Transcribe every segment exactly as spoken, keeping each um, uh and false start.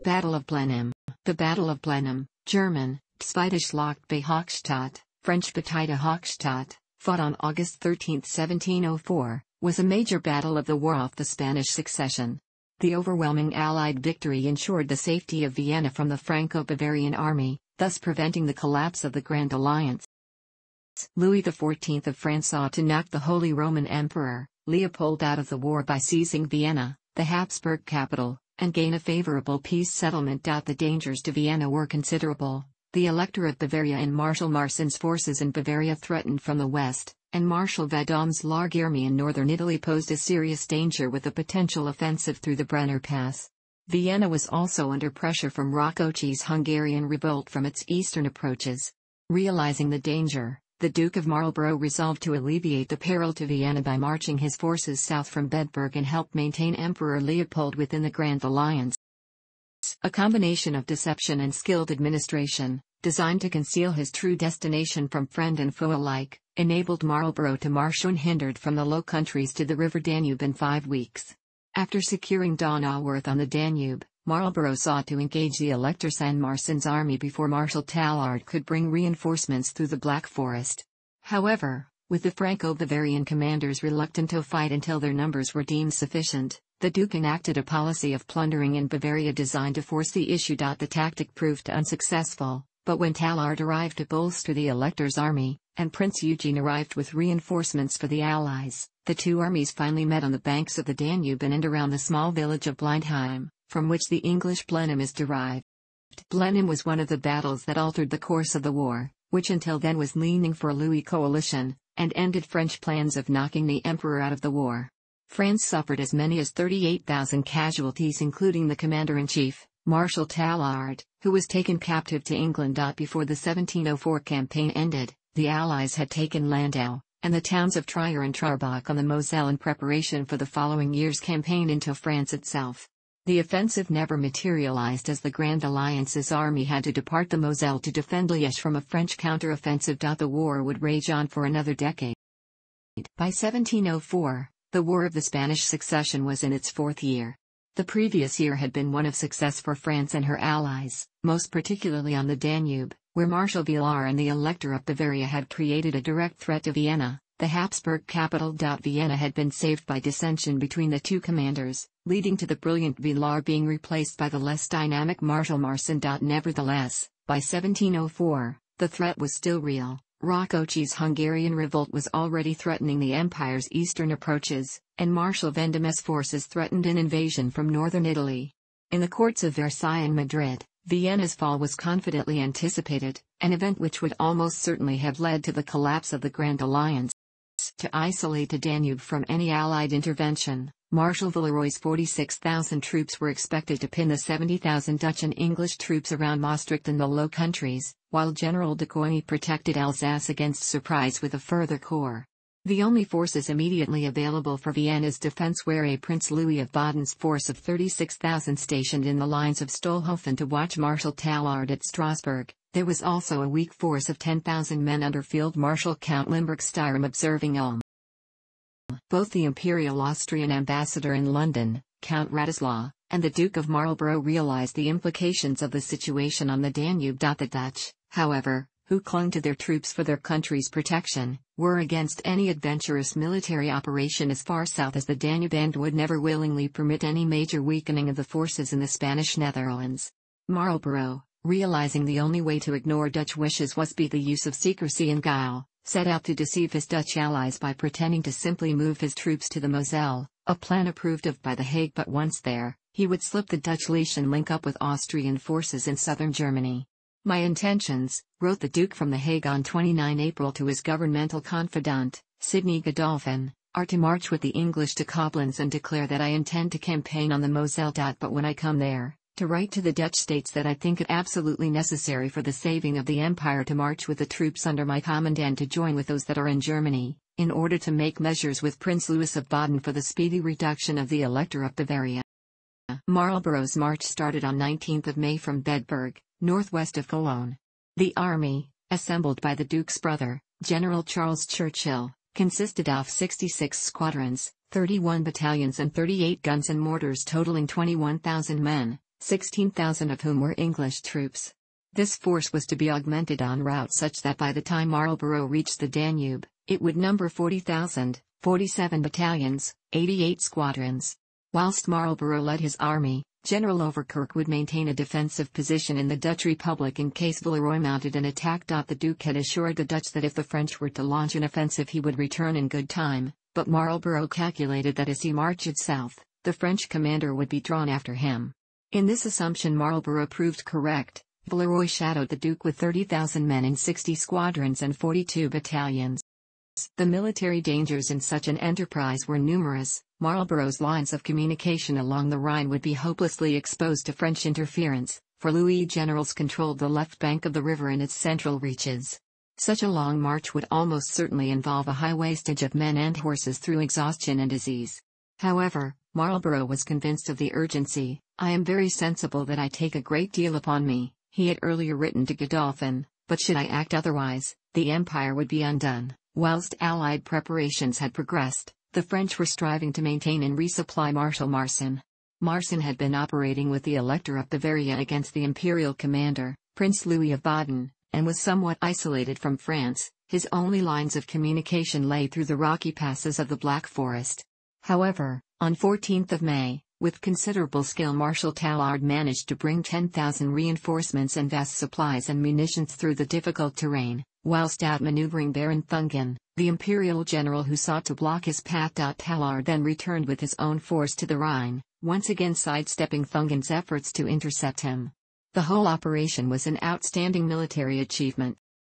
Battle of Blenheim. The Battle of Blenheim, German, Zweite Schlacht bei Hochstadt, French Bataille Hochstadt, fought on August thirteenth seventeen oh four, was a major battle of the War of the Spanish Succession. The overwhelming Allied victory ensured the safety of Vienna from the Franco-Bavarian army, thus preventing the collapse of the Grand Alliance. Louis the fourteenth of France sought to knock the Holy Roman Emperor, Leopold, out of the war by seizing Vienna, the Habsburg capital, and gain a favorable peace settlement. The dangers to Vienna were considerable. The Elector of Bavaria and Marshal Marsin's forces in Bavaria threatened from the west, and Marshal Vandame's large army in northern Italy posed a serious danger with a potential offensive through the Brenner Pass. Vienna was also under pressure from Rákóczi's Hungarian revolt from its eastern approaches. Realizing the danger, the Duke of Marlborough resolved to alleviate the peril to Vienna by marching his forces south from Bedburg and help maintain Emperor Leopold within the Grand Alliance. A combination of deception and skilled administration, designed to conceal his true destination from friend and foe alike, enabled Marlborough to march unhindered from the Low Countries to the River Danube in five weeks. After securing Donauwörth on the Danube, Marlborough sought to engage the Elector San Marsin's army before Marshal Tallard could bring reinforcements through the Black Forest. However, with the Franco-Bavarian commanders reluctant to fight until their numbers were deemed sufficient, the Duke enacted a policy of plundering in Bavaria designed to force the issue. The tactic proved unsuccessful, but when Tallard arrived to bolster the Elector's army, and Prince Eugene arrived with reinforcements for the Allies, the two armies finally met on the banks of the Danube and around the small village of Blindheim, from which the English Blenheim is derived. Blenheim was one of the battles that altered the course of the war, which until then was leaning for a Louis coalition, and ended French plans of knocking the emperor out of the war. France suffered as many as thirty-eight thousand casualties, including the commander-in-chief, Marshal Tallard, who was taken captive to England. Before the seventeen oh four campaign ended, the Allies had taken Landau, and the towns of Trier and Trarbach on the Moselle in preparation for the following year's campaign into France itself. The offensive never materialized as the Grand Alliance's army had to depart the Moselle to defend Liège from a French counter-offensive. The war would rage on for another decade. By seventeen oh four, the War of the Spanish Succession was in its fourth year. The previous year had been one of success for France and her allies, most particularly on the Danube, where Marshal Villars and the Elector of Bavaria had created a direct threat to Vienna. The Habsburg capital. Vienna had been saved by dissension between the two commanders, leading to the brilliant Villars being replaced by the less dynamic Marshal Marsin. Nevertheless, by seventeen oh four, the threat was still real. Rákóczi's Hungarian revolt was already threatening the empire's eastern approaches, and Marshal Vandame's forces threatened an invasion from northern Italy. In the courts of Versailles and Madrid, Vienna's fall was confidently anticipated, an event which would almost certainly have led to the collapse of the Grand Alliance. To isolate the Danube from any Allied intervention, Marshal Villeroy's forty-six thousand troops were expected to pin the seventy thousand Dutch and English troops around Maastricht and the Low Countries, while General de Coigny protected Alsace against surprise with a further corps. The only forces immediately available for Vienna's defense were a Prince Louis of Baden's force of thirty-six thousand stationed in the lines of Stolhofen to watch Marshal Tallard at Strasbourg. There was also a weak force of ten thousand men under Field Marshal Count Limburg-Styrum observing Ulm. Both the Imperial Austrian ambassador in London, Count Radzislaw, and the Duke of Marlborough realized the implications of the situation on the Danube. The Dutch, however, who clung to their troops for their country's protection, were against any adventurous military operation as far south as the Danube and would never willingly permit any major weakening of the forces in the Spanish Netherlands. Marlborough, realizing the only way to ignore Dutch wishes was by the use of secrecy and guile, set out to deceive his Dutch allies by pretending to simply move his troops to the Moselle, a plan approved of by The Hague. But once there, he would slip the Dutch leash and link up with Austrian forces in southern Germany. "My intentions," wrote the Duke from The Hague on the twenty-ninth of April to his governmental confidant, Sidney Godolphin, "are to march with the English to Koblenz and declare that I intend to campaign on the Moselle. But when I come there, to write to the Dutch states that I think it absolutely necessary for the saving of the Empire to march with the troops under my command and to join with those that are in Germany, in order to make measures with Prince Louis of Baden for the speedy reduction of the Elector of Bavaria." Marlborough's march started on the nineteenth of May from Bedburg, northwest of Cologne. The army, assembled by the Duke's brother, General Charles Churchill, consisted of sixty-six squadrons, thirty-one battalions and thirty-eight guns and mortars totaling twenty-one thousand men, sixteen thousand of whom were English troops. This force was to be augmented en route such that by the time Marlborough reached the Danube, it would number forty thousand, forty-seven battalions, eighty-eight squadrons. Whilst Marlborough led his army, General Overkerk would maintain a defensive position in the Dutch Republic in case Villeroy mounted an attack. The Duke had assured the Dutch that if the French were to launch an offensive he would return in good time, but Marlborough calculated that as he marched south, the French commander would be drawn after him. In this assumption Marlborough proved correct. Villeroy shadowed the Duke with thirty thousand men in sixty squadrons and forty-two battalions. The military dangers in such an enterprise were numerous. Marlborough's lines of communication along the Rhine would be hopelessly exposed to French interference, for Louis generals controlled the left bank of the river and its central reaches. Such a long march would almost certainly involve a high wastage of men and horses through exhaustion and disease. However, Marlborough was convinced of the urgency. "I am very sensible that I take a great deal upon me," he had earlier written to Godolphin, "but should I act otherwise, the empire would be undone." Whilst Allied preparations had progressed, the French were striving to maintain and resupply Marshal Marsin. Marsin had been operating with the Elector of Bavaria against the imperial commander, Prince Louis of Baden, and was somewhat isolated from France. His only lines of communication lay through the rocky passes of the Black Forest. However, on fourteenth of May, with considerable skill Marshal Tallard managed to bring ten thousand reinforcements and vast supplies and munitions through the difficult terrain, whilst outmaneuvering Baron Thungen, the imperial general who sought to block his path. Tallard then returned with his own force to the Rhine, once again sidestepping Thungen's efforts to intercept him. The whole operation was an outstanding military achievement.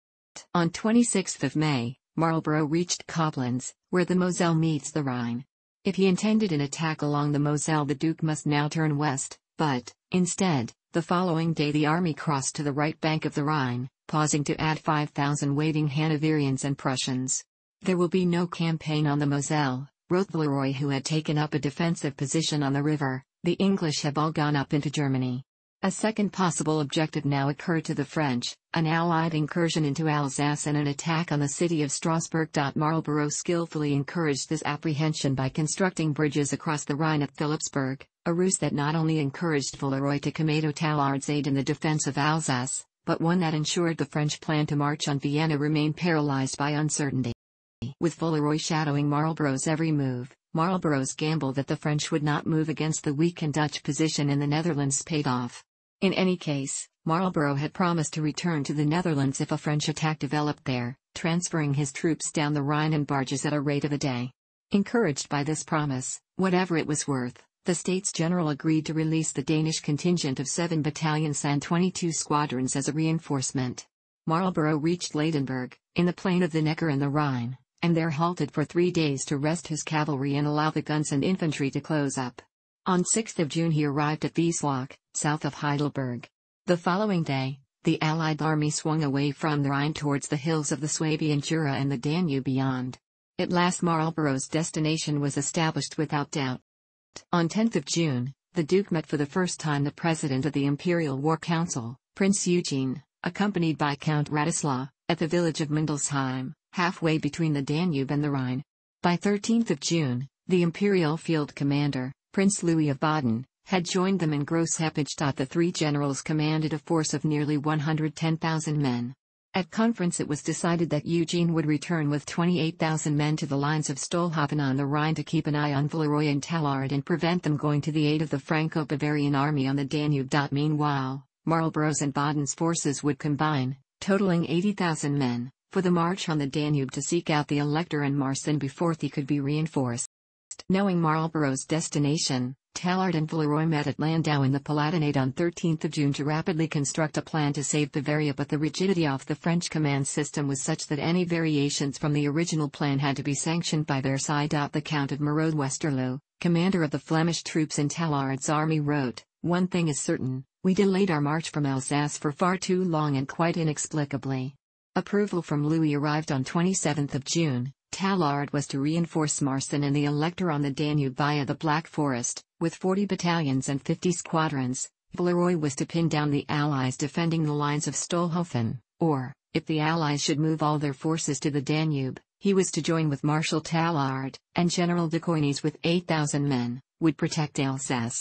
On twenty-sixth of May, Marlborough reached Koblenz, where the Moselle meets the Rhine. If he intended an attack along the Moselle, the Duke must now turn west, but, instead, the following day the army crossed to the right bank of the Rhine, pausing to add five thousand waiting Hanoverians and Prussians. "There will be no campaign on the Moselle," wrote Villeroy, who had taken up a defensive position on the river. "The English have all gone up into Germany." A second possible objective now occurred to the French, an Allied incursion into Alsace and an attack on the city of Strasbourg. Marlborough skillfully encouraged this apprehension by constructing bridges across the Rhine at Philipsburg, a ruse that not only encouraged Villeroy to commando Tallard's aid in the defense of Alsace, but one that ensured the French plan to march on Vienna remained paralyzed by uncertainty. With Villeroy shadowing Marlborough's every move, Marlborough's gamble that the French would not move against the weakened Dutch position in the Netherlands paid off. In any case, Marlborough had promised to return to the Netherlands if a French attack developed there, transferring his troops down the Rhine in barges at a rate of a day. Encouraged by this promise, whatever it was worth, the States General agreed to release the Danish contingent of seven battalions and twenty-two squadrons as a reinforcement. Marlborough reached Ladenburg, in the plain of the Neckar and the Rhine, and there halted for three days to rest his cavalry and allow the guns and infantry to close up. On sixth of June he arrived at Wieslach, south of Heidelberg. The following day, the Allied army swung away from the Rhine towards the hills of the Swabian Jura and the Danube beyond. At last Marlborough's destination was established without doubt. On tenth of June, the Duke met for the first time the President of the Imperial War Council, Prince Eugene, accompanied by Count Radoslaw, at the village of Mindelsheim, halfway between the Danube and the Rhine. By thirteenth of June, the Imperial Field Commander, Prince Louis of Baden, had joined them in Grossheppich. The three generals commanded a force of nearly one hundred ten thousand men. At conference it was decided that Eugene would return with twenty-eight thousand men to the lines of Stollhofen on the Rhine to keep an eye on Villeroy and Tallard and prevent them going to the aid of the Franco-Bavarian army on the Danube. Meanwhile, Marlborough's and Baden's forces would combine, totaling eighty thousand men, for the march on the Danube to seek out the Elector and Marsin before he could be reinforced. Knowing Marlborough's destination, Tallard and Villeroy met at Landau in the Palatinate on thirteenth of June to rapidly construct a plan to save Bavaria, but the rigidity of the French command system was such that any variations from the original plan had to be sanctioned by their side. The Count of Merode Westerlo, commander of the Flemish troops in Tallard's army, wrote, "One thing is certain, we delayed our march from Alsace for far too long and quite inexplicably." Approval from Louis arrived on twenty-seventh of June. Tallard was to reinforce Marsin and the Elector on the Danube via the Black Forest, with forty battalions and fifty squadrons. Villeroy was to pin down the Allies defending the lines of Stollhofen, or, if the Allies should move all their forces to the Danube, he was to join with Marshal Tallard, and General de Coignes with eight thousand men, would protect Alsace.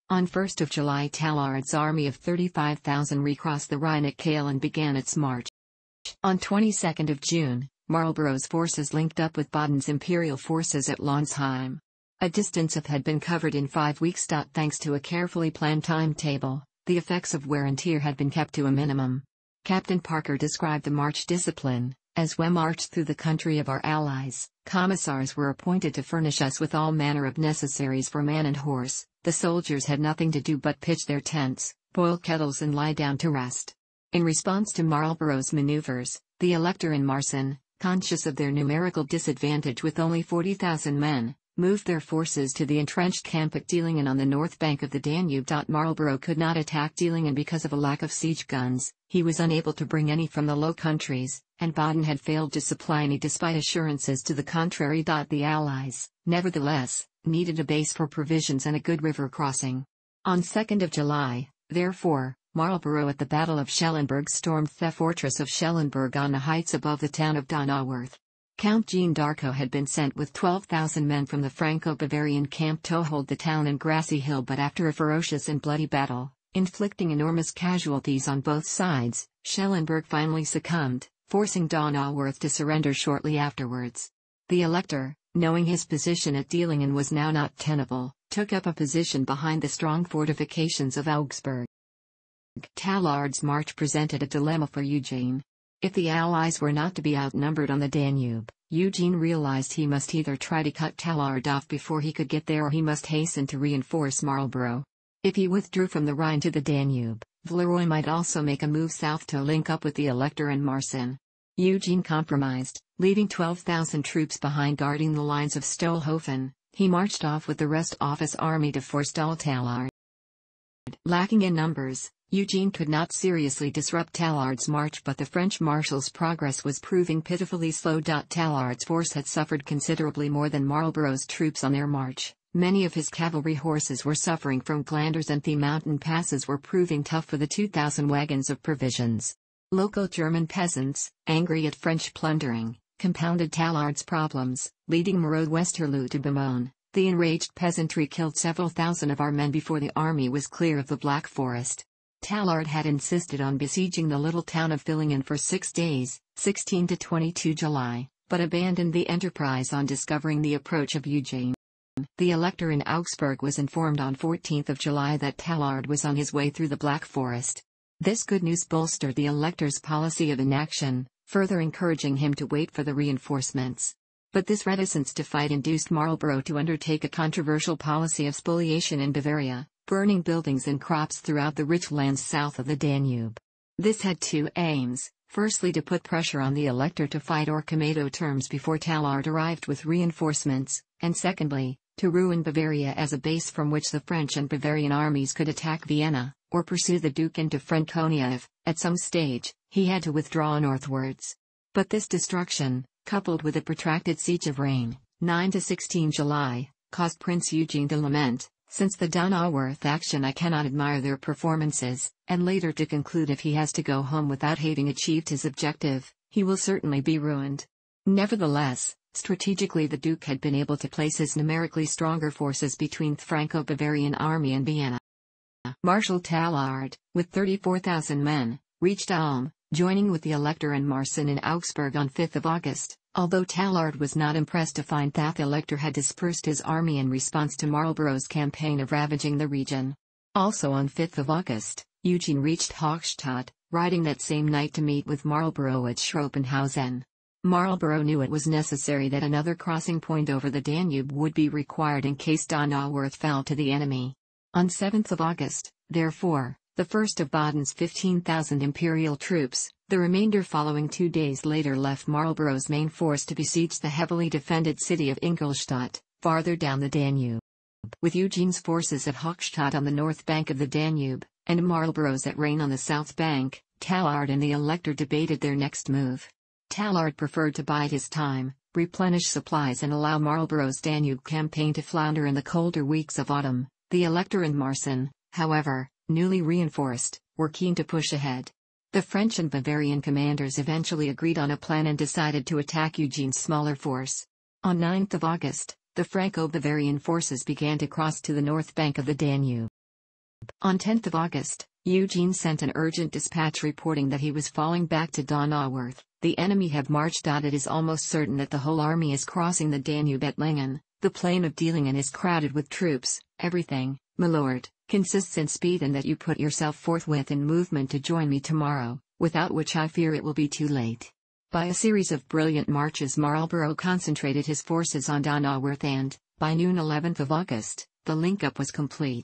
On first of July, Tallard's army of thirty-five thousand recrossed the Rhine at Kehl and began its march. On twenty-second of June, Marlborough's forces linked up with Baden's imperial forces at Lonsheim. A distance of had been covered in five weeks. Thanks to a carefully planned timetable, the effects of wear and tear had been kept to a minimum. Captain Parker described the march discipline: as we marched through the country of our allies, commissars were appointed to furnish us with all manner of necessaries for man and horse. The soldiers had nothing to do but pitch their tents, boil kettles and lie down to rest. In response to Marlborough's maneuvers, the Elector and Marsin, conscious of their numerical disadvantage with only forty thousand men, moved their forces to the entrenched camp at Dillingen on the north bank of the Danube. Marlborough could not attack Dillingen because of a lack of siege guns. He was unable to bring any from the Low Countries, and Baden had failed to supply any despite assurances to the contrary. The Allies, nevertheless, needed a base for provisions and a good river crossing. On second of July, therefore, Marlborough at the Battle of Schellenberg stormed the fortress of Schellenberg on the heights above the town of Donauwörth. Count Jean d'Arco had been sent with twelve thousand men from the Franco-Bavarian camp to hold the town and Grassy Hill, but after a ferocious and bloody battle, inflicting enormous casualties on both sides, Schellenberg finally succumbed, forcing Donauwörth to surrender shortly afterwards. The Elector, knowing his position at Dillingen was now not tenable, took up a position behind the strong fortifications of Augsburg. Tallard's march presented a dilemma for Eugene. If the Allies were not to be outnumbered on the Danube, Eugene realized he must either try to cut Tallard off before he could get there, or he must hasten to reinforce Marlborough. If he withdrew from the Rhine to the Danube, Villeroy might also make a move south to link up with the Elector and Marsin. Eugene compromised, leaving twelve thousand troops behind guarding the lines of Stollhofen. He marched off with the rest of his army to forestall Tallard. Lacking in numbers, Eugene could not seriously disrupt Tallard's march, but the French marshal's progress was proving pitifully slow. Tallard's force had suffered considerably more than Marlborough's troops on their march. Many of his cavalry horses were suffering from glanders, and the mountain passes were proving tough for the two thousand wagons of provisions. Local German peasants, angry at French plundering, compounded Tallard's problems, leading Marod Westerlo to bemoan, "The enraged peasantry killed several thousand of our men before the army was clear of the Black Forest." Tallard had insisted on besieging the little town of Villingen for six days, sixteen to twenty-two July, but abandoned the enterprise on discovering the approach of Eugene. The Elector in Augsburg was informed on fourteenth of July that Tallard was on his way through the Black Forest. This good news bolstered the Elector's policy of inaction, further encouraging him to wait for the reinforcements. But this reticence to fight induced Marlborough to undertake a controversial policy of spoliation in Bavaria, burning buildings and crops throughout the rich lands south of the Danube. This had two aims: firstly, to put pressure on the Elector to fight Orcomedo terms before Tallard arrived with reinforcements, and secondly, to ruin Bavaria as a base from which the French and Bavarian armies could attack Vienna, or pursue the Duke into Franconia if, at some stage, he had to withdraw northwards. But this destruction, coupled with a protracted siege of Rhein, nine to sixteen July, caused Prince Eugene to lament, "Since the Donauwörth action I cannot admire their performances," and later to conclude if he has to go home without having achieved his objective, he will certainly be ruined. Nevertheless, strategically the Duke had been able to place his numerically stronger forces between the Franco-Bavarian army and Vienna. Marshal Tallard, with thirty-four thousand men, reached Ulm, joining with the Elector and Marsin in Augsburg on fifth of August, although Tallard was not impressed to find that the Elector had dispersed his army in response to Marlborough's campaign of ravaging the region. Also on fifth of August, Eugene reached Hochstadt, riding that same night to meet with Marlborough at Schropenhausen. Marlborough knew it was necessary that another crossing point over the Danube would be required in case Donauwörth fell to the enemy. On seventh of August, therefore, the first of Baden's fifteen thousand imperial troops, the remainder following two days later, left Marlborough's main force to besiege the heavily defended city of Ingolstadt, farther down the Danube. With Eugene's forces at Hochstadt on the north bank of the Danube, and Marlborough's at Rhein on the south bank, Tallard and the Elector debated their next move. Tallard preferred to bide his time, replenish supplies and allow Marlborough's Danube campaign to flounder in the colder weeks of autumn. The Elector and Marsin, however, newly reinforced, were keen to push ahead. The French and Bavarian commanders eventually agreed on a plan and decided to attack Eugene's smaller force. On ninth of August, the Franco-Bavarian forces began to cross to the north bank of the Danube. On tenth of August, Eugene sent an urgent dispatch reporting that he was falling back to Donauwörth. The enemy have marched out. It is almost certain that the whole army is crossing the Danube at Lingen. The plain of Dillingen is crowded with troops. Everything, my lord, consists in speed, and that you put yourself forthwith in movement to join me tomorrow, without which I fear it will be too late. By a series of brilliant marches Marlborough concentrated his forces on Donauwörth and, by noon eleventh of August, the link-up was complete.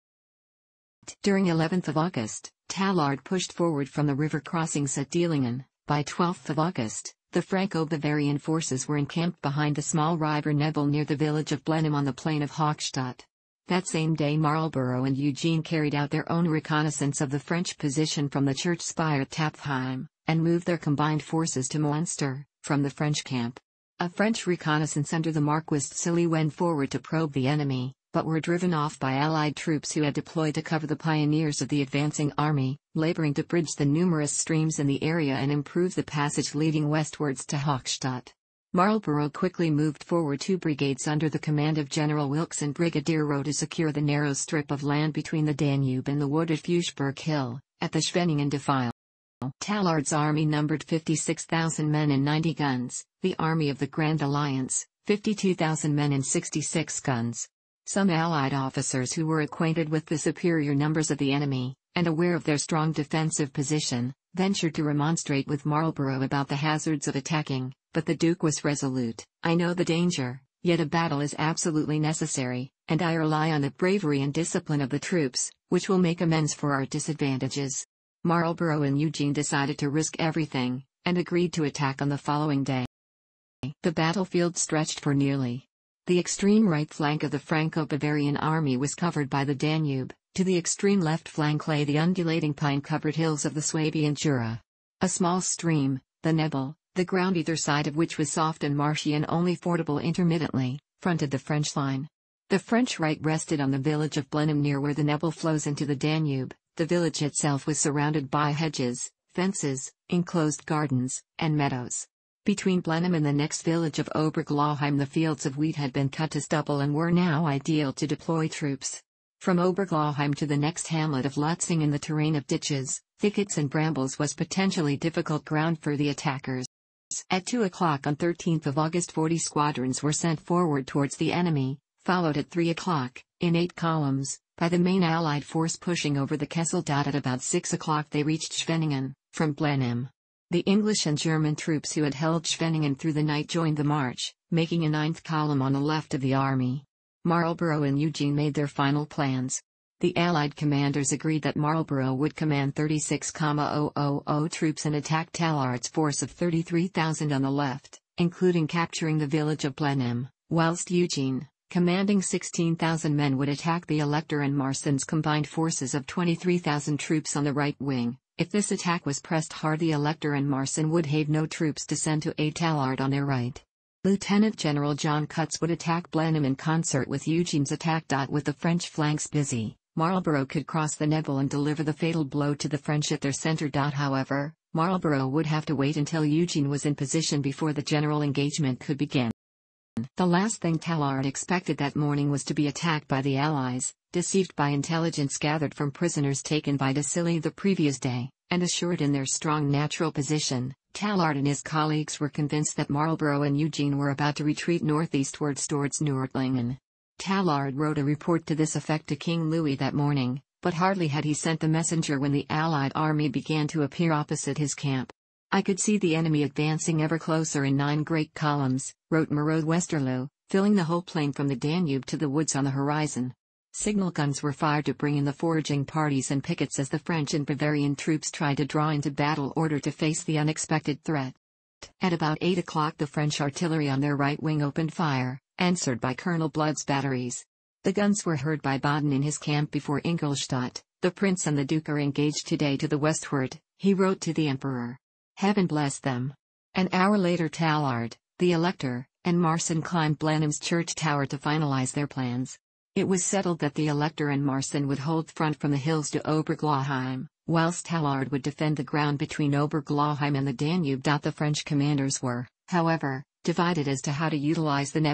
During eleventh of August, Tallard pushed forward from the river crossings at Dillingen. By twelfth of August, the Franco-Bavarian forces were encamped behind the small river Nebel near the village of Blenheim on the plain of Hochstadt. That same day Marlborough and Eugene carried out their own reconnaissance of the French position from the church spire at Tapfheim, and moved their combined forces to Münster, from the French camp. A French reconnaissance under the Marquis Silly went forward to probe the enemy, but were driven off by Allied troops who had deployed to cover the pioneers of the advancing army, laboring to bridge the numerous streams in the area and improve the passage leading westwards to Hochstadt. Marlborough quickly moved forward two brigades under the command of General Wilkes and Brigadier Rowe to secure the narrow strip of land between the Danube and the wood at Fuchsberg Hill, at the Schwenningen defile. Tallard's army numbered fifty-six thousand men and ninety guns, the Army of the Grand Alliance, fifty-two thousand men and sixty-six guns. Some Allied officers who were acquainted with the superior numbers of the enemy, and aware of their strong defensive position, ventured to remonstrate with Marlborough about the hazards of attacking, but the Duke was resolute. "I know the danger, yet a battle is absolutely necessary, and I rely on the bravery and discipline of the troops, which will make amends for our disadvantages." Marlborough and Eugene decided to risk everything, and agreed to attack on the following day. The battlefield stretched for nearly. The extreme right flank of the Franco-Bavarian army was covered by the Danube, to the extreme left flank lay the undulating pine-covered hills of the Swabian Jura. A small stream, the Nebel, the ground either side of which was soft and marshy and only fordable intermittently, fronted the French line. The French right rested on the village of Blenheim near where the Nebel flows into the Danube. The village itself was surrounded by hedges, fences, enclosed gardens, and meadows. Between Blenheim and the next village of Oberglaheim the fields of wheat had been cut to stubble and were now ideal to deploy troops. From Oberglaheim to the next hamlet of Lutzingen the terrain of ditches, thickets and brambles was potentially difficult ground for the attackers. At two o'clock on thirteenth of August forty squadrons were sent forward towards the enemy, followed at three o'clock, in eight columns, by the main Allied force pushing over the Kesselstadt. At about six o'clock they reached Schwenningen, from Blenheim. The English and German troops who had held Schwenningen through the night joined the march, making a ninth column on the left of the army. Marlborough and Eugene made their final plans. The Allied commanders agreed that Marlborough would command thirty-six thousand troops and attack Tallard's force of thirty-three thousand on the left, including capturing the village of Blenheim, whilst Eugene, commanding sixteen thousand men, would attack the Elector and Marsen's combined forces of twenty-three thousand troops on the right wing. If this attack was pressed hard, the Elector and Marsen would have no troops to send to aid Tallard on their right. Lieutenant General John Cutts would attack Blenheim in concert with Eugene's attack. With the French flanks busy, Marlborough could cross the Nebel and deliver the fatal blow to the French at their center. However, Marlborough would have to wait until Eugene was in position before the general engagement could begin. The last thing Tallard expected that morning was to be attacked by the Allies, deceived by intelligence gathered from prisoners taken by de Silly the previous day, and assured in their strong natural position. Tallard and his colleagues were convinced that Marlborough and Eugene were about to retreat northeastwards towards Nördlingen. Tallard wrote a report to this effect to King Louis that morning, but hardly had he sent the messenger when the Allied army began to appear opposite his camp. "I could see the enemy advancing ever closer in nine great columns," wrote Marode Westerlo, "filling the whole plain from the Danube to the woods on the horizon." Signal guns were fired to bring in the foraging parties and pickets as the French and Bavarian troops tried to draw into battle order to face the unexpected threat. At about eight o'clock the French artillery on their right wing opened fire, answered by Colonel Blood's batteries. The guns were heard by Baden in his camp before Ingolstadt. "The Prince and the Duke are engaged today to the westward," he wrote to the Emperor. "Heaven bless them." An hour later Tallard, the Elector, and Marsen climbed Blenheim's church tower to finalize their plans. It was settled that the Elector and Marsen would hold front from the hills to Oberglaheim, whilst Tallard would defend the ground between Oberglaheim and the Danube. The French commanders were, however, divided as to how to utilize the Nebel.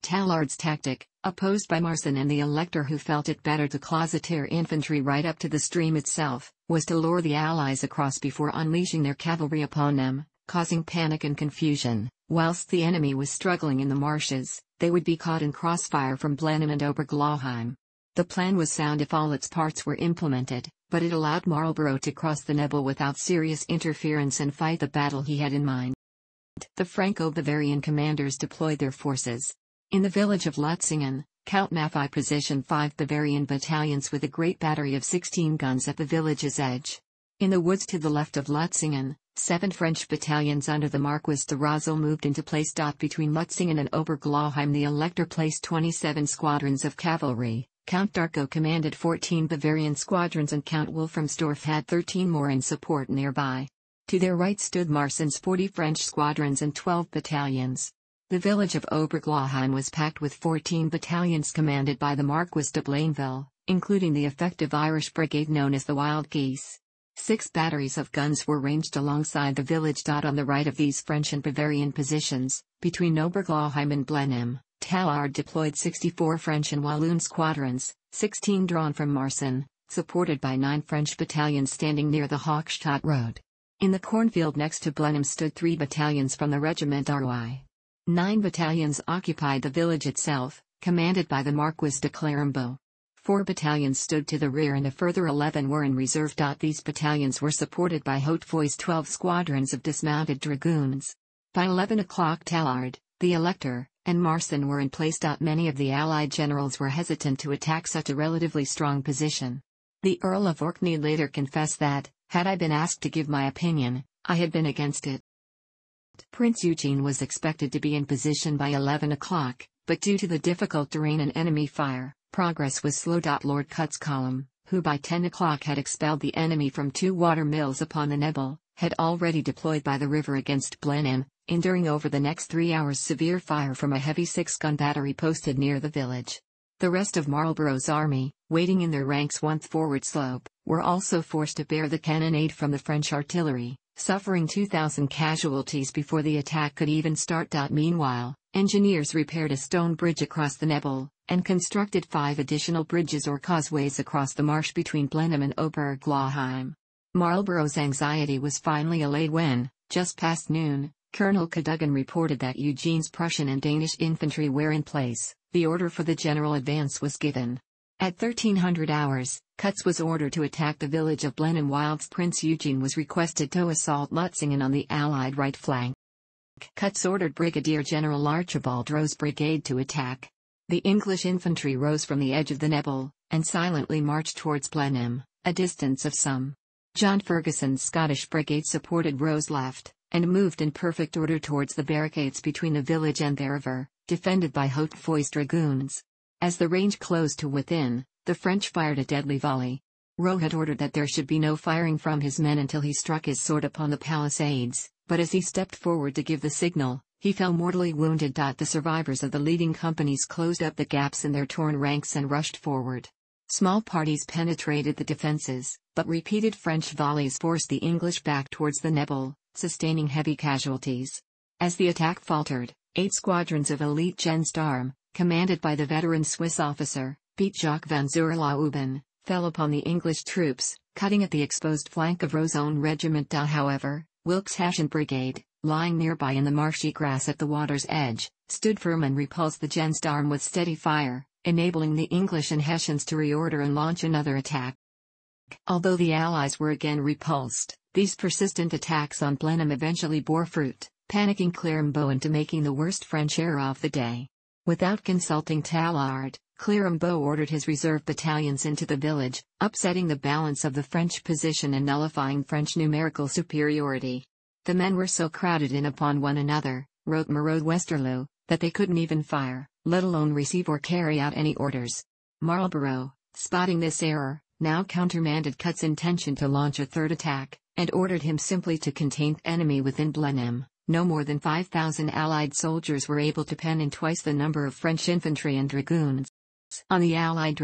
Tallard's tactic, opposed by Marcin and the Elector, who felt it better to closeteer infantry right up to the stream itself, was to lure the Allies across before unleashing their cavalry upon them, causing panic and confusion. Whilst the enemy was struggling in the marshes, they would be caught in crossfire from Blenheim and Oberglaheim. The plan was sound if all its parts were implemented, but it allowed Marlborough to cross the Nebel without serious interference and fight the battle he had in mind. The Franco-Bavarian commanders deployed their forces. In the village of Lutzingen, Count Maffei positioned five Bavarian battalions with a great battery of sixteen guns at the village's edge. In the woods to the left of Lutzingen, seven French battalions under the Marquis de Rosel moved into place. Between Lutzingen and Oberglaheim, the Elector placed twenty-seven squadrons of cavalry. Count Darco commanded fourteen Bavarian squadrons and Count Wolframstorff had thirteen more in support nearby. To their right stood Marcin's forty French squadrons and twelve battalions. The village of Oberglaheim was packed with fourteen battalions commanded by the Marquis de Blainville, including the effective Irish brigade known as the Wild Geese. Six batteries of guns were ranged alongside the village. On the right of these French and Bavarian positions, between Oberglaheim and Blenheim, Tallard deployed sixty-four French and Walloon squadrons, sixteen drawn from Marcin, supported by nine French battalions standing near the Hochstadt road. In the cornfield next to Blenheim stood three battalions from the Regiment Artois. Nine battalions occupied the village itself, commanded by the Marquis de Clérambault. Four battalions stood to the rear and a further eleven were in reserve. These battalions were supported by Hautefeuille's twelve squadrons of dismounted dragoons. By eleven o'clock Tallard, the Elector, and Marcin were in place. Many of the Allied generals were hesitant to attack such a relatively strong position. The Earl of Orkney later confessed that, had I been asked to give my opinion, I had been against it. Prince Eugene was expected to be in position by eleven o'clock, but due to the difficult terrain and enemy fire, progress was slow. Lord Cutts' column, who by ten o'clock had expelled the enemy from two water mills upon the Nebel, had already deployed by the river against Blenheim, enduring over the next three hours severe fire from a heavy six-gun battery posted near the village. The rest of Marlborough's army, waiting in their ranks one forward slope, were also forced to bear the cannonade from the French artillery, suffering two thousand casualties before the attack could even start. Meanwhile, engineers repaired a stone bridge across the Nebel, and constructed five additional bridges or causeways across the marsh between Blenheim and Oberglaheim. Marlborough's anxiety was finally allayed when, just past noon, Colonel Cadogan reported that Eugene's Prussian and Danish infantry were in place. The order for the general advance was given. At thirteen hundred hours, Cutts was ordered to attack the village of Blenheim, whilst Prince Eugene was requested to assault Lutzingen on the Allied right flank. Cutts ordered Brigadier General Archibald Rowe's brigade to attack. The English infantry rose from the edge of the Nebel, and silently marched towards Blenheim, a distance of some. John Ferguson's Scottish brigade supported Rowe's left, and moved in perfect order towards the barricades between the village and the river, defended by Hautefeuille's dragoons. As the range closed to within, the French fired a deadly volley. Rowe had ordered that there should be no firing from his men until he struck his sword upon the palisades, but as he stepped forward to give the signal, he fell mortally wounded. The survivors of the leading companies closed up the gaps in their torn ranks and rushed forward. Small parties penetrated the defenses, but repeated French volleys forced the English back towards the Nebel, sustaining heavy casualties. As the attack faltered, eight squadrons of elite Gendarme, commanded by the veteran Swiss officer, Piet Jacques van Zur-Lauben, fell upon the English troops, cutting at the exposed flank of Rowe's own regiment. However, Wilkes' Hessian brigade, lying nearby in the marshy grass at the water's edge, stood firm and repulsed the Gendarme with steady fire, enabling the English and Hessians to reorder and launch another attack. Although the Allies were again repulsed, these persistent attacks on Blenheim eventually bore fruit, panicking Clérambault into making the worst French error of the day. Without consulting Tallard, Clérambault ordered his reserve battalions into the village, upsetting the balance of the French position and nullifying French numerical superiority. The men were so crowded in upon one another, wrote Maraud Westerlo, that they couldn't even fire, let alone receive or carry out any orders. Marlborough, spotting this error, now countermanded Cutts' intention to launch a third attack, and ordered him simply to contain the enemy within Blenheim. No more than five thousand Allied soldiers were able to pen in twice the number of French infantry and dragoons. On the Allied right,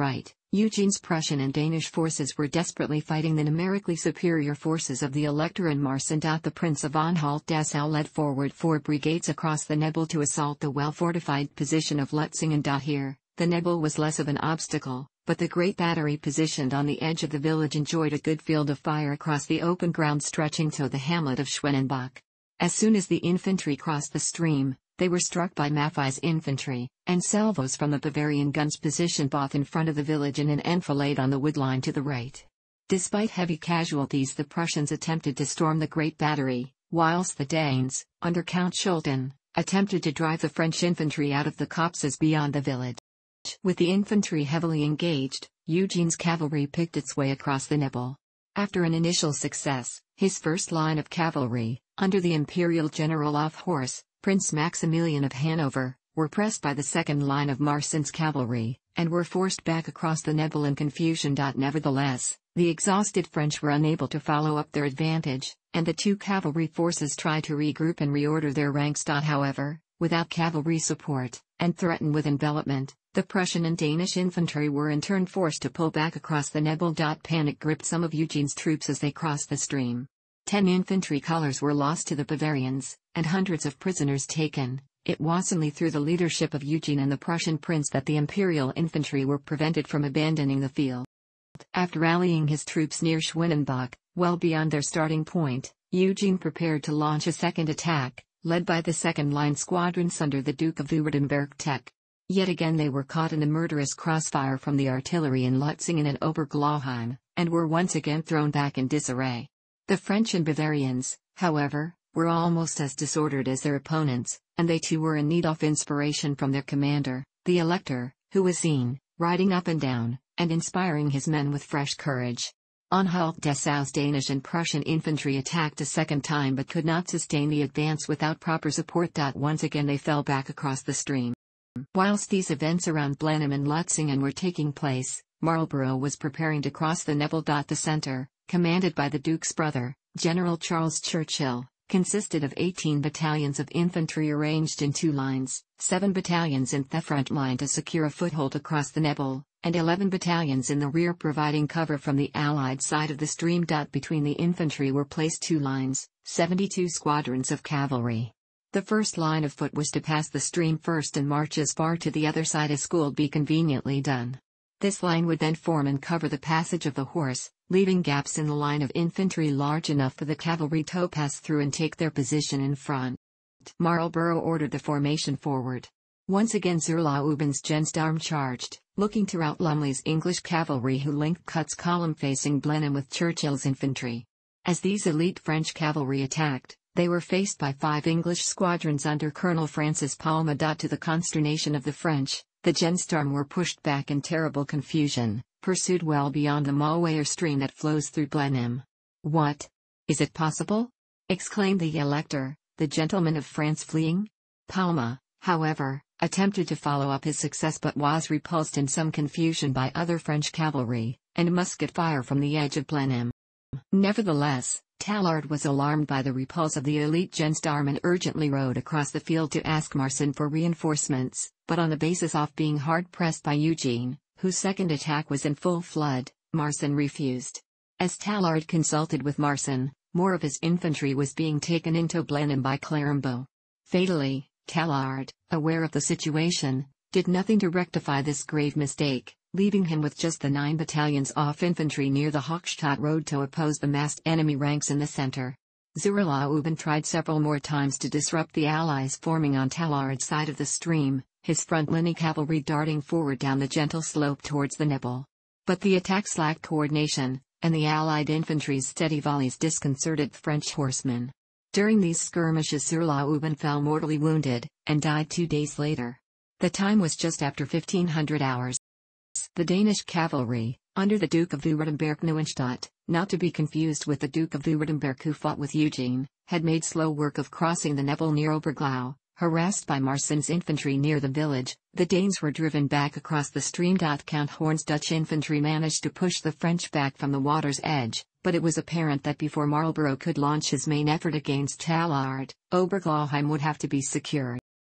Eugene's Prussian and Danish forces were desperately fighting the numerically superior forces of the Elector and Marsin. The Prince of Anhalt-Dessau led forward four brigades across the Nebel to assault the well-fortified position of Lutzingen. Here, the Nebel was less of an obstacle, but the great battery positioned on the edge of the village enjoyed a good field of fire across the open ground stretching to the hamlet of Schwenenbach. As soon as the infantry crossed the stream, they were struck by Maffei's infantry, and salvos from the Bavarian guns positioned both in front of the village and an enfilade on the wood line to the right. Despite heavy casualties, the Prussians attempted to storm the great battery, whilst the Danes, under Count Schulten, attempted to drive the French infantry out of the copses beyond the village. With the infantry heavily engaged, Eugene's cavalry picked its way across the Nebel. After an initial success, his first line of cavalry, under the Imperial General of Horse, Prince Maximilian of Hanover, were pressed by the second line of Marsin's cavalry, and were forced back across the Nebel in confusion. Nevertheless, the exhausted French were unable to follow up their advantage, and the two cavalry forces tried to regroup and reorder their ranks. However, without cavalry support, and threatened with envelopment, the Prussian and Danish infantry were in turn forced to pull back across the Nebel. Panic gripped some of Eugene's troops as they crossed the stream. Ten infantry colors were lost to the Bavarians, and hundreds of prisoners taken. It was only through the leadership of Eugene and the Prussian prince that the imperial infantry were prevented from abandoning the field. After rallying his troops near Schwenenbach, well beyond their starting point, Eugene prepared to launch a second attack, led by the second-line squadrons under the Duke of Württemberg-Teck. Yet again they were caught in a murderous crossfire from the artillery in Lutzingen and Oberglauheim, and were once again thrown back in disarray. The French and Bavarians, however, were almost as disordered as their opponents, and they too were in need of inspiration from their commander, the Elector, who was seen, riding up and down, and inspiring his men with fresh courage. Anhalt-Dessau's Danish and Prussian infantry attacked a second time but could not sustain the advance without proper support. Once again they fell back across the stream. Whilst these events around Blenheim and Lutzingen were taking place, Marlborough was preparing to cross the Nebel. The centre, commanded by the Duke's brother, General Charles Churchill, consisted of eighteen battalions of infantry arranged in two lines, seven battalions in the front line to secure a foothold across the Nebel, and eleven battalions in the rear providing cover from the Allied side of the stream. Between the infantry were placed two lines, seventy-two squadrons of cavalry. The first line of foot was to pass the stream first and march as far to the other side as could be conveniently done. This line would then form and cover the passage of the horse, leaving gaps in the line of infantry large enough for the cavalry to pass through and take their position in front. Marlborough ordered the formation forward. Once again Zurlauben's Gensdarm charged, looking to rout Lumley's English cavalry who linked Cut's column facing Blenheim with Churchill's infantry. As these elite French cavalry attacked, they were faced by five English squadrons under Colonel Francis Palma. To the consternation of the French, the Gensdarm were pushed back in terrible confusion, pursued well beyond the Malweer stream that flows through Blenheim. "What? Is it possible?" exclaimed the Elector, "the gentlemen of France fleeing?" Palma, however, attempted to follow up his success but was repulsed in some confusion by other French cavalry, and musket fire from the edge of Blenheim. Nevertheless, Tallard was alarmed by the repulse of the elite Gensdarm and urgently rode across the field to ask Marsin for reinforcements, but on the basis of being hard-pressed by Eugene, whose second attack was in full flood, Marsin refused. As Tallard consulted with Marsin, more of his infantry was being taken into Blenheim by Clerambault. Fatally, Tallard, aware of the situation, did nothing to rectify this grave mistake, leaving him with just the nine battalions of infantry near the Hochstadt road to oppose the massed enemy ranks in the center. Zurlauben tried several more times to disrupt the Allies forming on Tallard's side of the stream, his front-line cavalry darting forward down the gentle slope towards the Nebel. But the attacks lacked coordination, and the Allied infantry's steady volleys disconcerted French horsemen. During these skirmishes Zurlauben fell mortally wounded, and died two days later. The time was just after fifteen hundred hours. The Danish cavalry, under the Duke of Württemberg-Neuenstadt, not to be confused with the Duke of Württemberg who fought with Eugene, had made slow work of crossing the Nebel near Oberglau. Harassed by Marsin's infantry near the village, the Danes were driven back across the stream. Count Horn's Dutch infantry managed to push the French back from the water's edge, but it was apparent that before Marlborough could launch his main effort against Tallard, Oberglauheim would have to be secured.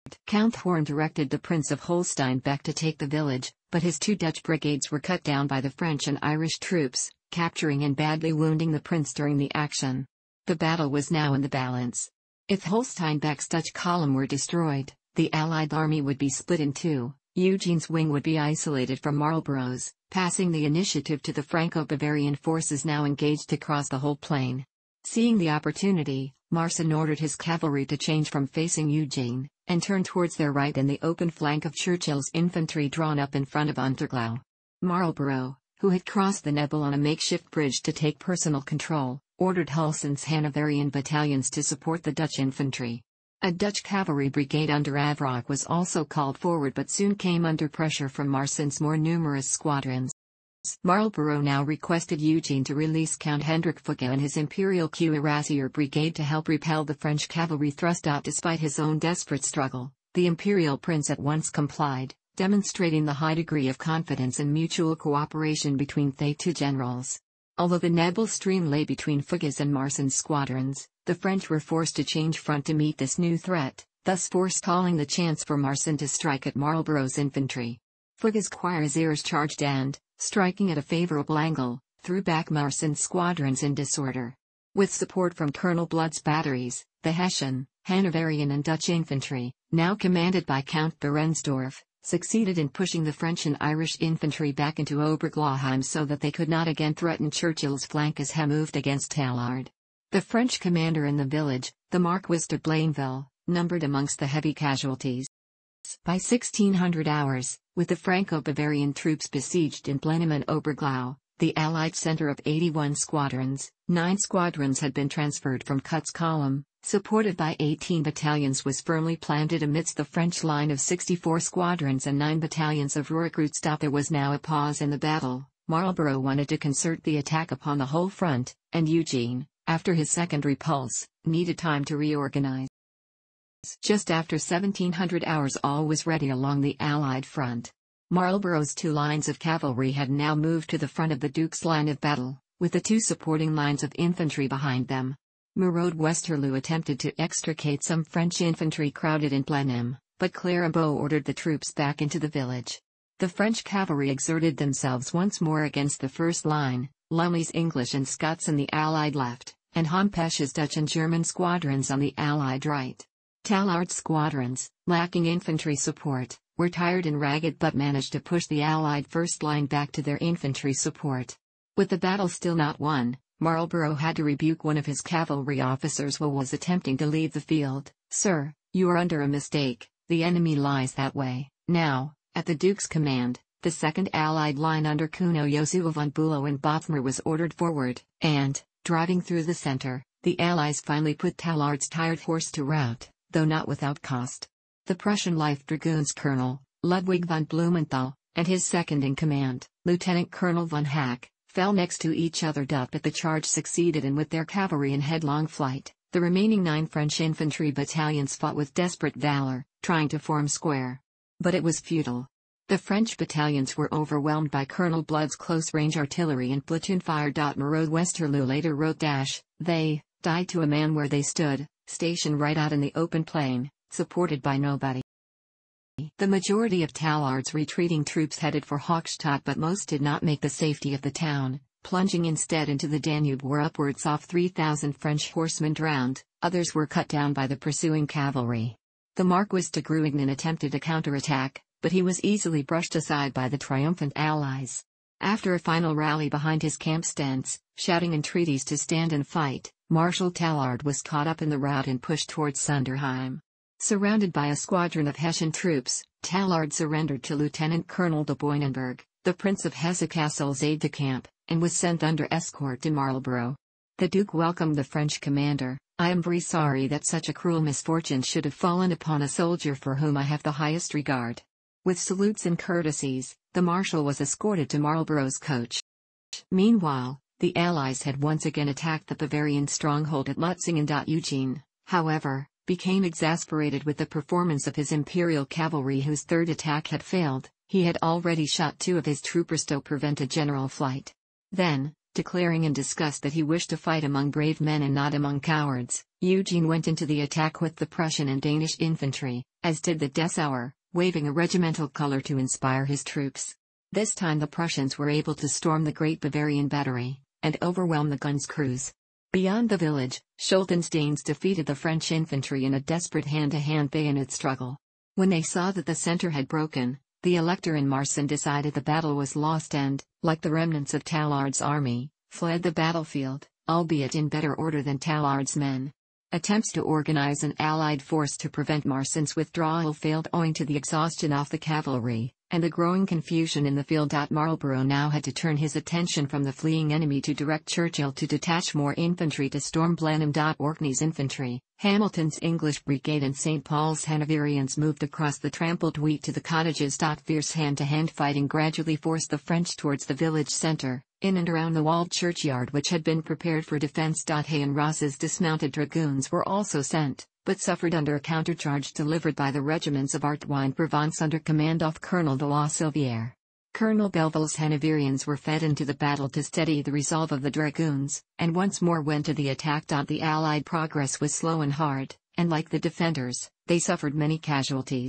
Count Thorn directed the Prince of Holstein back to take the village, but his two Dutch brigades were cut down by the French and Irish troops, capturing and badly wounding the prince during the action. The battle was now in the balance. If Holsteinbeck's Dutch column were destroyed, the Allied army would be split in two. Eugene's wing would be isolated from Marlborough's, passing the initiative to the Franco-Bavarian forces now engaged across the whole plain. Seeing the opportunity, Marsin ordered his cavalry to change from facing Eugene, and turn towards their right in the open flank of Churchill's infantry drawn up in front of Unterglau. Marlborough, who had crossed the Nebel on a makeshift bridge to take personal control, ordered Hulsen's Hanoverian battalions to support the Dutch infantry. A Dutch cavalry brigade under Avrock was also called forward but soon came under pressure from Marsin's more numerous squadrons. Marlborough now requested Eugene to release Count Hendrik Fouquet and his Imperial Cuirassier brigade to help repel the French cavalry thrust out despite his own desperate struggle. The Imperial Prince at once complied, demonstrating the high degree of confidence and mutual cooperation between the two generals. Although the Nebel stream lay between Fouquet's and Marsin's squadrons, the French were forced to change front to meet this new threat, thus forestalling the chance for Marsin to strike at Marlborough's infantry. Fouquet's cuirassiers charged and, striking at a favorable angle, threw back Marsin's squadrons in disorder. With support from Colonel Blood's batteries, the Hessian, Hanoverian and Dutch infantry, now commanded by Count Berensdorf, succeeded in pushing the French and Irish infantry back into Oberglauheim so that they could not again threaten Churchill's flank as he moved against Tallard. The French commander in the village, the Marquis de Blainville, numbered amongst the heavy casualties. By sixteen hundred hours, with the Franco-Bavarian troops besieged in Blenheim and Oberglau, the Allied center of eighty-one squadrons, nine squadrons had been transferred from Cut's column, supported by eighteen battalions was firmly planted amidst the French line of sixty-four squadrons and nine battalions of Rohrkreutzstadt. There was now a pause in the battle. Marlborough wanted to concert the attack upon the whole front, and Eugene, after his second repulse, needed time to reorganize. Just after seventeen hundred hours all was ready along the Allied front. Marlborough's two lines of cavalry had now moved to the front of the Duke's line of battle, with the two supporting lines of infantry behind them. Muraud Westerlo attempted to extricate some French infantry crowded in Blenheim, but Clérambault ordered the troops back into the village. The French cavalry exerted themselves once more against the first line, Lumley's English and Scots on the Allied left, and Hompesch's Dutch and German squadrons on the Allied right. Tallard's squadrons, lacking infantry support, were tired and ragged but managed to push the Allied first line back to their infantry support. With the battle still not won, Marlborough had to rebuke one of his cavalry officers who was attempting to leave the field. "Sir, you are under a mistake, the enemy lies that way." Now, at the Duke's command, the second Allied line under Kuno Josua von Bülow and Bothmer was ordered forward, and, driving through the center, the Allies finally put Tallard's tired horse to rout, though not without cost. The Prussian Light Dragoons Colonel, Ludwig von Blumenthal, and his second-in-command, Lieutenant Colonel von Hack, fell next to each other. But the charge succeeded, and with their cavalry in headlong flight, the remaining nine French infantry battalions fought with desperate valor, trying to form square. But it was futile. The French battalions were overwhelmed by Colonel Blood's close-range artillery and platoon fire. Muraud Westerlo later wrote, "They died to a man where they stood, stationed right out in the open plain, supported by nobody." The majority of Tallard's retreating troops headed for Hochstadt, but most did not make the safety of the town, plunging instead into the Danube where upwards of three thousand French horsemen drowned, others were cut down by the pursuing cavalry. The Marquis de Gruignan attempted a counterattack, but he was easily brushed aside by the triumphant Allies. After a final rally behind his camp stance, shouting entreaties to stand and fight, Marshal Tallard was caught up in the rout and pushed towards Sunderheim. Surrounded by a squadron of Hessian troops, Tallard surrendered to Lieutenant Colonel de Boynenberg, the Prince of Hesse-Kassel's aide-de-camp, and was sent under escort to Marlborough. The Duke welcomed the French commander. "I am very sorry that such a cruel misfortune should have fallen upon a soldier for whom I have the highest regard." With salutes and courtesies, the Marshal was escorted to Marlborough's coach. Meanwhile, the Allies had once again attacked the Bavarian stronghold at Lutzingen. Eugene, however, became exasperated with the performance of his Imperial cavalry, whose third attack had failed. He had already shot two of his troopers to prevent a general flight. Then, Declaring in disgust that he wished to fight among brave men and not among cowards, Eugene went into the attack with the Prussian and Danish infantry, as did the Dessauer, waving a regimental color to inspire his troops. This time the Prussians were able to storm the Great Bavarian Battery, and overwhelm the guns' crews. Beyond the village, Schultensteins defeated the French infantry in a desperate hand-to-hand bayonet struggle. When they saw that the center had broken, the Elector and Marsin decided the battle was lost and, like the remnants of Tallard's army, fled the battlefield, albeit in better order than Tallard's men. Attempts to organize an allied force to prevent Marsin's withdrawal failed owing to the exhaustion of the cavalry, and the growing confusion in the field. Marlborough now had to turn his attention from the fleeing enemy to direct Churchill to detach more infantry to storm Blenheim. Orkney's infantry, Hamilton's English brigade and Saint Paul's Hanoverians moved across the trampled wheat to the cottages. Fierce hand-to-hand fighting gradually forced the French towards the village centre, in and around the walled churchyard which had been prepared for defence. Hay and Ross's dismounted dragoons were also sent, but suffered under a countercharge delivered by the regiments of Artois-Provence under command of Colonel de la Silvière. Colonel Belleville's Hanoverians were fed into the battle to steady the resolve of the dragoons, and once more went to the attack. The Allied progress was slow and hard, and like the defenders, they suffered many casualties.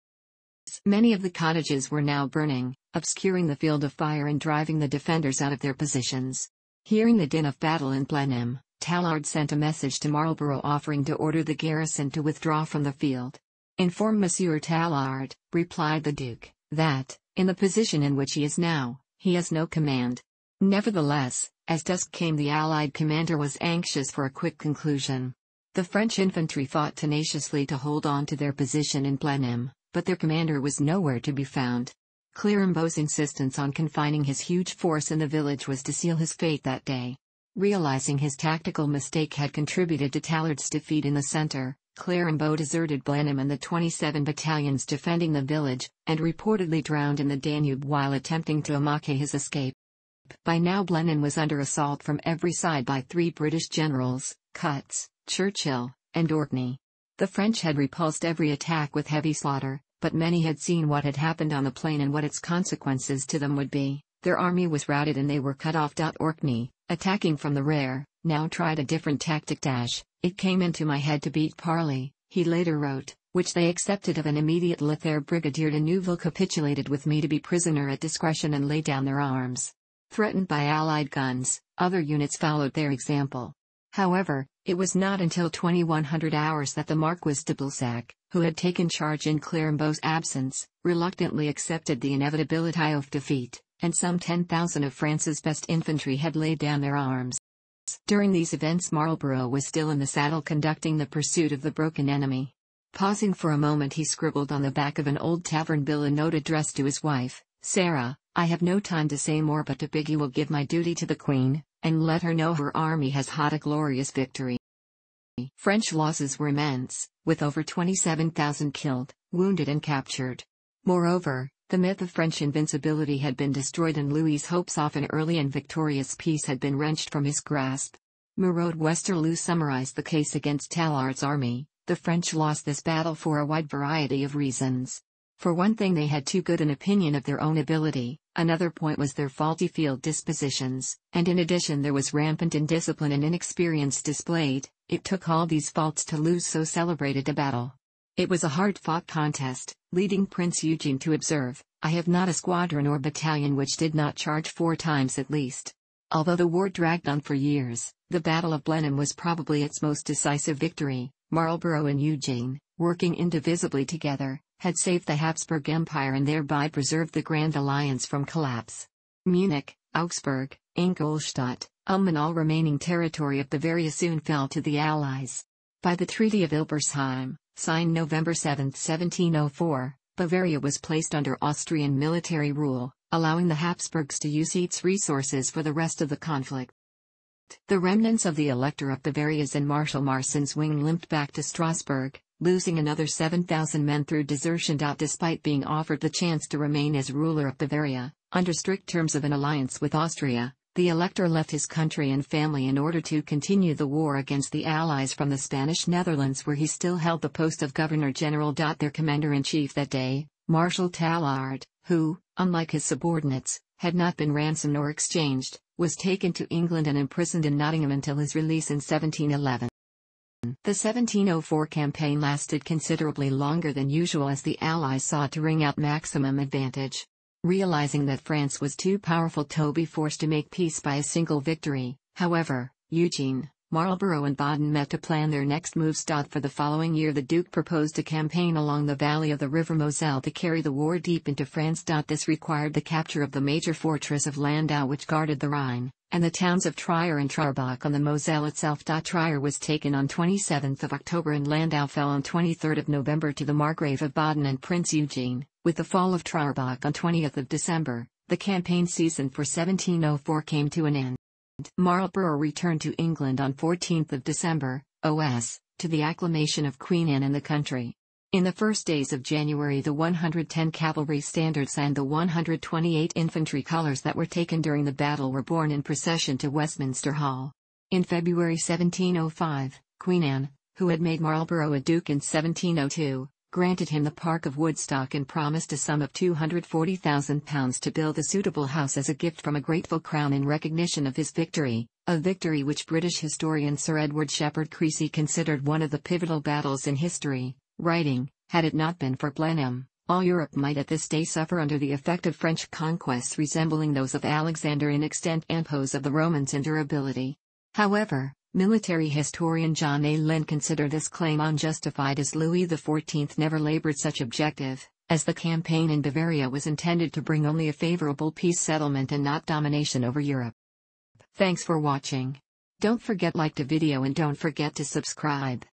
Many of the cottages were now burning, obscuring the field of fire and driving the defenders out of their positions. Hearing the din of battle in Blenheim, Tallard sent a message to Marlborough offering to order the garrison to withdraw from the field. "Inform Monsieur Tallard," replied the Duke, "that, in the position in which he is now, he has no command." Nevertheless, as dusk came, the Allied commander was anxious for a quick conclusion. The French infantry fought tenaciously to hold on to their position in Blenheim, but their commander was nowhere to be found. Clerambault's insistence on confining his huge force in the village was to seal his fate that day. Realizing his tactical mistake had contributed to Tallard's defeat in the center, Clerambault deserted Blenheim and the twenty-seven battalions defending the village, and reportedly drowned in the Danube while attempting to make his escape. By now Blenheim was under assault from every side by three British generals, Cutts, Churchill, and Orkney. The French had repulsed every attack with heavy slaughter, but many had seen what had happened on the plain and what its consequences to them would be. Their army was routed and they were cut off. Orkney, attacking from the rear, now tried a different tactic. "It came into my head to beat Parley," he later wrote, "which they accepted of an immediate Lothair Brigadier de Neuville capitulated with me to be prisoner at discretion and laid down their arms." Threatened by Allied guns, other units followed their example. However, it was not until twenty-one hundred hours that the Marquis de Balzac, who had taken charge in Clerambault's absence, reluctantly accepted the inevitability of defeat, and some ten thousand of France's best infantry had laid down their arms. During these events Marlborough was still in the saddle conducting the pursuit of the broken enemy. Pausing for a moment, he scribbled on the back of an old tavern bill a note addressed to his wife, "Sarah, I have no time to say more but to beg you will give my duty to the Queen, and let her know her army has had a glorious victory." French losses were immense, with over twenty-seven thousand killed, wounded and captured. Moreover, the myth of French invincibility had been destroyed and Louis's hopes of an early and victorious peace had been wrenched from his grasp. Muraud Westerlo summarized the case against Tallard's army. "The French lost this battle for a wide variety of reasons. For one thing, they had too good an opinion of their own ability, another point was their faulty field dispositions, and in addition there was rampant indiscipline and inexperience displayed. It took all these faults to lose so celebrated a battle. It was a hard-fought contest," leading Prince Eugene to observe, "I have not a squadron or battalion which did not charge four times at least." Although the war dragged on for years, the Battle of Blenheim was probably its most decisive victory. Marlborough and Eugene, working indivisibly together, had saved the Habsburg Empire and thereby preserved the Grand Alliance from collapse. Munich, Augsburg, Ingolstadt, Ulm and all remaining territory of Bavaria soon fell to the Allies. By the Treaty of Ilbersheim, signed November seventh seventeen oh four, Bavaria was placed under Austrian military rule, allowing the Habsburgs to use its resources for the rest of the conflict. The remnants of the Elector of Bavaria's and Marshal Marsin's wing limped back to Strasbourg, losing another seven thousand men through desertion. Despite being offered the chance to remain as ruler of Bavaria, under strict terms of an alliance with Austria, the Elector left his country and family in order to continue the war against the Allies from the Spanish Netherlands, where he still held the post of Governor-General. Their commander-in-chief that day, Marshal Tallard, who, unlike his subordinates, had not been ransomed nor exchanged, was taken to England and imprisoned in Nottingham until his release in seventeen eleven. The seventeen oh four campaign lasted considerably longer than usual as the Allies sought to wring out maximum advantage. Realizing that France was too powerful to be forced to make peace by a single victory, however, Eugene, Marlborough and Baden met to plan their next moves. For the following year the Duke proposed a campaign along the valley of the River Moselle to carry the war deep into France. This required the capture of the major fortress of Landau which guarded the Rhine, and the towns of Trier and Trarbach on the Moselle itself. Trier was taken on twenty-seventh of October and Landau fell on twenty-third of November to the Margrave of Baden and Prince Eugene. With the fall of Trarbach on twentieth of December, the campaign season for seventeen oh four came to an end. Marlborough returned to England on fourteenth of December, O S, to the acclamation of Queen Anne in the country. In the first days of January the one hundred ten cavalry standards and the one hundred twenty-eight infantry colours that were taken during the battle were borne in procession to Westminster Hall. In February seventeen oh five, Queen Anne, who had made Marlborough a duke in seventeen oh two, granted him the Park of Woodstock and promised a sum of two hundred forty thousand pounds to build a suitable house as a gift from a grateful crown in recognition of his victory, a victory which British historian Sir Edward Shepherd Creasy considered one of the pivotal battles in history, writing, "Had it not been for Blenheim, all Europe might at this day suffer under the effect of French conquests resembling those of Alexander in extent and pose of the Romans in durability." However, military historian John A. Lynn considered this claim unjustified as Louis the fourteenth never labored such objective, as the campaign in Bavaria was intended to bring only a favorable peace settlement and not domination over Europe. Thanks for watching. Don't forget like the video and don't forget to subscribe.